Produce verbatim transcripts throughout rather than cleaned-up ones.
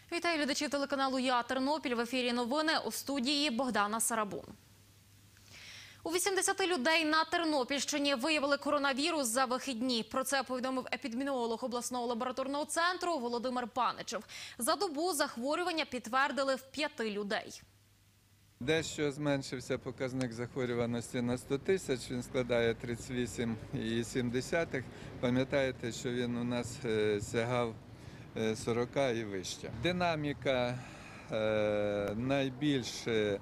Вітаю глядачів телеканалу «Я Тернопіль». В ефірі новини, у студії Богдана Сарабун. У вісімдесяти людей на Тернопільщині виявили коронавірус за вихідні. Про це повідомив епідеміолог обласного лабораторного центру Володимир Паничев. За добу захворювання підтвердили в п'яти людей. Дещо зменшився показник захворюваності на сто тисяч, він складає тридцять вісім цілих сім десятих. Пам'ятаєте, що він у нас сягав сорок і вище. Динаміка е, найбільш е,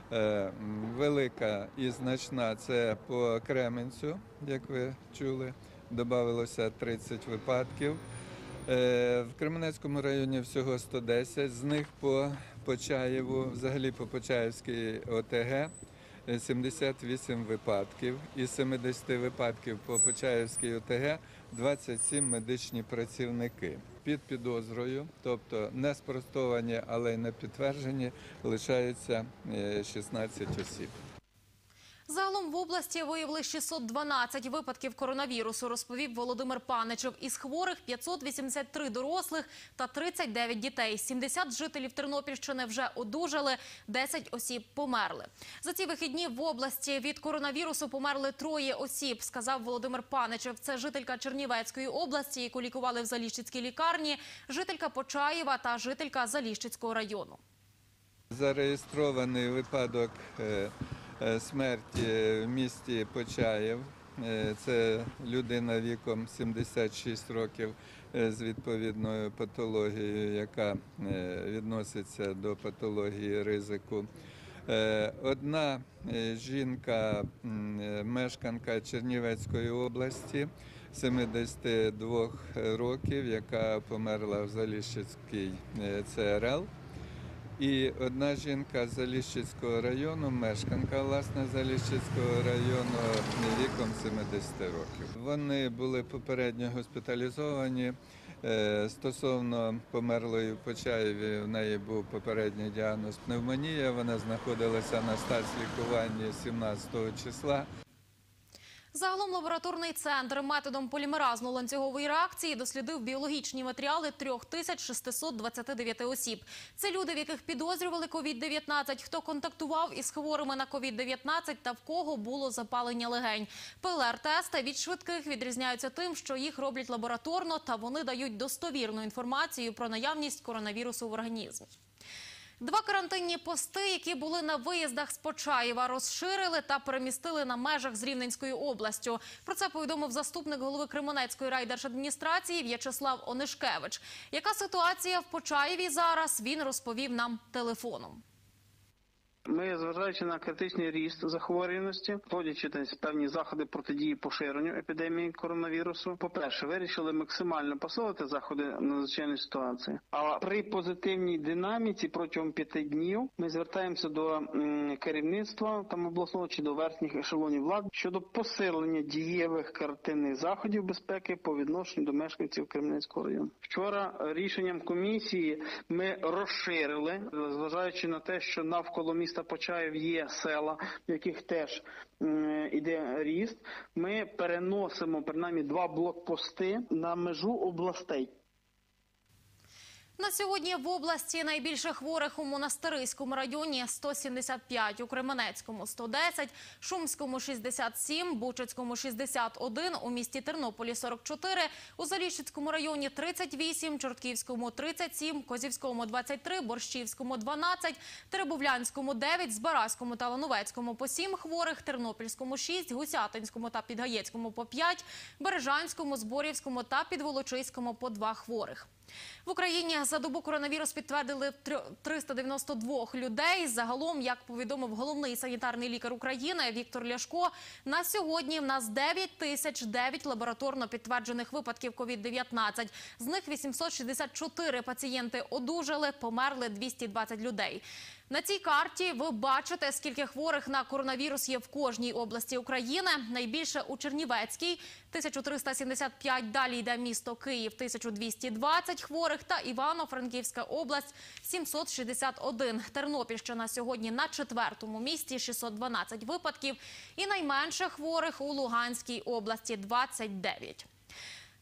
велика і значна – це по Кременцю, як ви чули, додалося тридцять випадків. Е, в Кременецькому районі всього сто десять, з них по Почаєву, взагалі по Почаївській О Те Ге сімдесят вісім випадків. Із семидесяти випадків по Почаївській О Те Ге двадцять сім медичні працівники. Під підозрою, тобто не спростовані, але й не підтверджені, лишається шістнадцять осіб. Загалом в області виявили шістсот дванадцять випадків коронавірусу, розповів Володимир Паничев. Із хворих п'ятсот вісімдесят три дорослих та тридцять дев'ять дітей. сімдесят жителів Тернопільщини вже одужали, десять осіб померли. За ці вихідні в області від коронавірусу померли троє осіб, сказав Володимир Паничев. Це жителька Чернівецької області, яку лікували в Заліщицькій лікарні, жителька Почаєва та жителька Заліщицького району. Зареєстрований випадок смерті в місті Почаїв. Це людина віком сімдесят шість років з відповідною патологією, яка відноситься до патології ризику. Одна жінка, мешканка Чернівецької області, сімдесят два років, яка померла в Заліщицькій Це Ер Ел. І одна жінка з Заліщицького району, мешканка, власне, Заліщицького району, віком сімдесят років. Вони були попередньо госпіталізовані. Стосовно померлої в Почаєві, в неї був попередній діагноз пневмонія. Вона знаходилася на стацлікуванні сімнадцятого числа. Загалом лабораторний центр методом полімеразно-ланцюгової реакції дослідив біологічні матеріали три тисячі шістсот двадцять дев'ять осіб. Це люди, в яких підозрювали ковід дев'ятнадцять, хто контактував із хворими на ковід дев'ятнадцять та в кого було запалення легень. Пе Ел Ер-тести від швидких відрізняються тим, що їх роблять лабораторно та вони дають достовірну інформацію про наявність коронавірусу в організмі. Два карантинні пости, які були на виїздах з Почаєва, розширили та перемістили на межах з Рівненською областю. Про це повідомив заступник голови Кременецької райдержадміністрації В'ячеслав Онишкевич. Яка ситуація в Почаєві зараз, він розповів нам телефоном. Ми, зважаючи на критичний ріст захворюваності, вводячи певні заходи протидії поширенню епідемії коронавірусу, по-перше, вирішили максимально посилити заходи надзвичайної ситуації. А при позитивній динаміці протягом п'яти днів ми звертаємося до керівництва там обласного чи до верхніх ешелонів влади щодо посилення дієвих карантинних заходів безпеки по відношенню до мешканців Кременецького району. Вчора рішенням комісії ми розширили, зважаючи на те, що навколо міста Почаїв є села, в яких теж йде ріст, ми переносимо принаймні два блокпости на межу областей. На сьогодні в області найбільше хворих у Монастириському районі – сто сімдесят п'ять, у Кременецькому – сто десять, Шумському – шістдесят сім, Бучацькому – шістдесят один, у місті Тернополі – сорок чотири, у Заліщицькому районі – тридцять вісім, Чортківському – тридцять сім, Козівському – двадцять три, Борщівському – дванадцять, Теребовлянському – дев'ять, Збаразькому та Лановецькому – по сім хворих, Тернопільському – шість, Гусятинському та Підгаєцькому – по п'ять, Бережанському, Зборівському та Підволочиському – по два хворих. В Україні за добу коронавірус підтвердили триста дев'яносто два людей. Загалом, як повідомив головний санітарний лікар України Віктор Ляшко, на сьогодні в нас дев'ять тисяч дев'ять лабораторно підтверджених випадків ковід дев'ятнадцять. З них вісімсот шістдесят чотири пацієнти одужали, померли двісті двадцять людей. На цій карті ви бачите, скільки хворих на коронавірус є в кожній області України. Найбільше у Чернівецькій – тисяча триста сімдесят п'ять, далі йде місто Київ – тисяча двісті двадцять хворих та Івано-Франківська область – сімсот шістдесят один. Тернопільщина сьогодні на четвертому місці – шістсот дванадцять випадків і найменше хворих у Луганській області – двадцять дев'ять.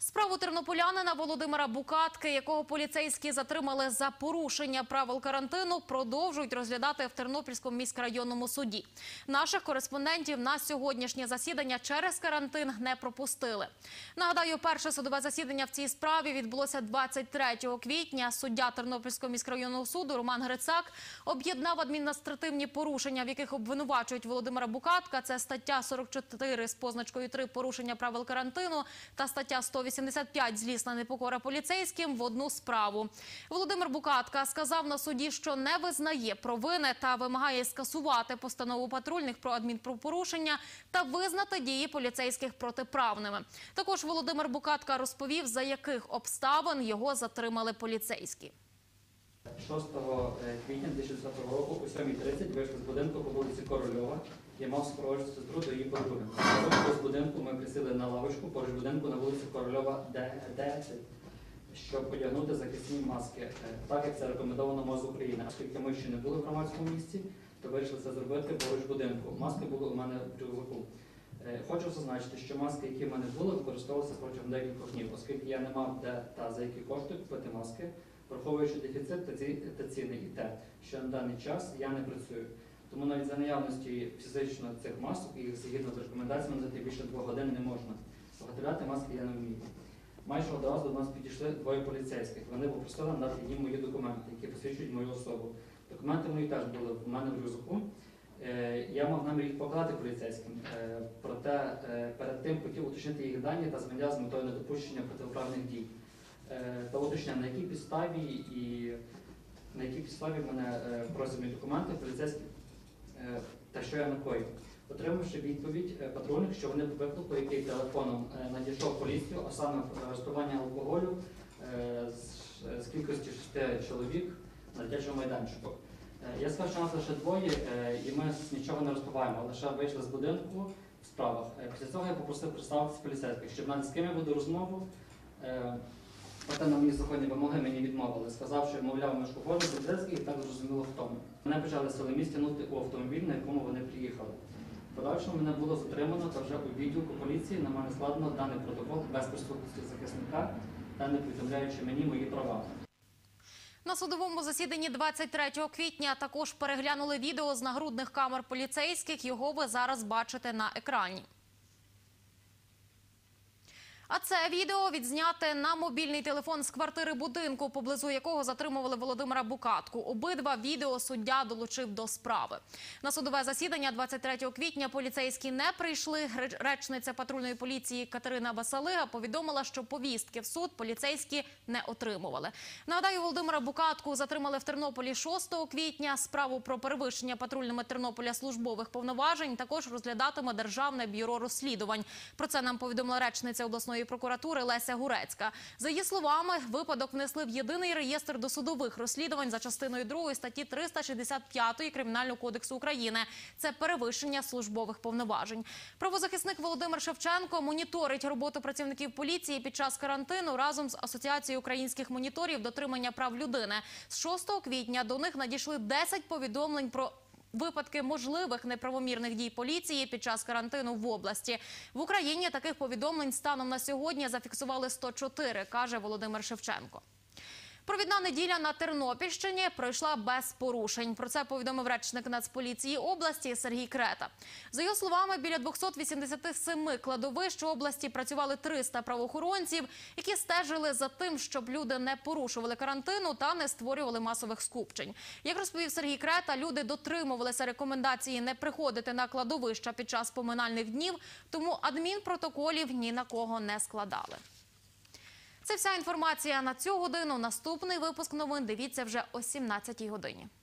Справу тернополянина Володимира Букатки, якого поліцейські затримали за порушення правил карантину, продовжують розглядати в Тернопільському міськрайонному суді. Наших кореспондентів на сьогоднішнє засідання через карантин не пропустили. Нагадаю, перше судове засідання в цій справі відбулося двадцять третього квітня. Суддя Тернопільського міськрайонного суду Роман Грицак об'єднав адміністративні порушення, в яких обвинувачують Володимира Букатка. Це стаття сорок чотири з позначкою три «Порушення правил карантину» та стаття сто вісімдесят п'ять «Злісна непокора поліцейським» в одну справу. Володимир Букатка сказав на суді, що не визнає провини та вимагає скасувати постанову патрульних про адмінпропорушення та визнати дії поліцейських протиправними. Також Володимир Букатка розповів, за яких обставин його затримали поліцейські. шостого квітня дві тисячі двадцятого року о сьомій тридцять вийшли з будинку по вулиці Корольова. Я мав супроводжувати сестру до її подруги. З будинку ми присіли на лавочку поруч будинку на вулиці Корольова десять, щоб одягнути захисні маски, так як це рекомендовано МОЗ України. Оскільки ми ще не були в громадському місці, то вирішили це зробити поруч будинку. Маски були у мене в рюкзаку. Хочу зазначити, що маски, які в мене були, використовувалися протягом декількох днів, оскільки я не мав де та за які кошти купити маски, враховуючи дефіцит та ціни і те, що на даний час я не працюю. Тому навіть за наявності фізично цих масок, і згідно з рекомендаціями, за більше двох годин не можна. Виготовляти маски я не вмію. Майже одразу до нас підійшли двоє поліцейських. Вони попросили надати їм мої документи, які посвідчують мою особу. Документи мої теж були в мене в рюкзаку. Я мав намір їх покладати поліцейським, проте перед тим хотів уточнити їх дані та звання з метою недопущення протиправних дій. Та уточняв, на якій підставі і на якій підставі мене просять мої документи поліцейські та що я накоїв. Отримавши відповідь патрульних, що вони по виклику, який телефоном надійшов в поліцію, а саме розпивання алкоголю з кількості шести чоловік на дитячому майданчику. Я сказав, що нас лише двоє, і ми нічого не розпиваємо, лише вийшли з будинку в справах. Після цього я попросив представитися поліцейських, щоб знати, з ким я буду розмову. Проте на мої законні вимоги мені відмовили, сказавши, мовляв, ми ж походимо поліцейських, і так зрозуміло, хто ми. Мене почали сили місць тягнути у автомобіль, на якому вони приїхали. В подальшому мене було затримано та вже у відділку поліції на мене складено даний протокол без присутності захисника та не повідомляючи мені мої права. На судовому засіданні двадцять третього квітня також переглянули відео з нагрудних камер поліцейських. Його ви зараз бачите на екрані. А це відео відзняте на мобільний телефон з квартири будинку, поблизу якого затримували Володимира Букатку. Обидва відео суддя долучив до справи. На судове засідання двадцять третього квітня поліцейські не прийшли. Речниця патрульної поліції Катерина Басалига повідомила, що повістки в суд поліцейські не отримували. Нагадаю, Володимира Букатку затримали в Тернополі шостого квітня. Справу про перевищення патрульними Тернополя службових повноважень також розглядатиме Державне бюро розслідувань. Про це нам повідомила речниця обласної прокуратури Леся Гурецька. За її словами, випадок внесли в єдиний реєстр досудових розслідувань за частиною другої статті триста шістдесят п'ятої Кримінального кодексу України. Це перевищення службових повноважень. Правозахисник Володимир Шевченко моніторить роботу працівників поліції під час карантину разом з Асоціацією українських моніторів дотримання прав людини. З шостого квітня до них надійшли десять повідомлень про випадки можливих неправомірних дій поліції під час карантину в області. В Україні таких повідомлень станом на сьогодні зафіксували сто чотири, каже Володимир Шевченко. Провідна неділя на Тернопільщині пройшла без порушень. Про це повідомив речник Нацполіції області Сергій Крета. За його словами, біля двохсот вісімдесяти семи кладовищ області працювали триста правоохоронців, які стежили за тим, щоб люди не порушували карантину та не створювали масових скупчень. Як розповів Сергій Крета, люди дотримувалися рекомендації не приходити на кладовища під час поминальних днів, тому адмінпротоколів ні на кого не складали. Це вся інформація на цю годину. Наступний випуск новин дивіться вже о сімнадцятій годині.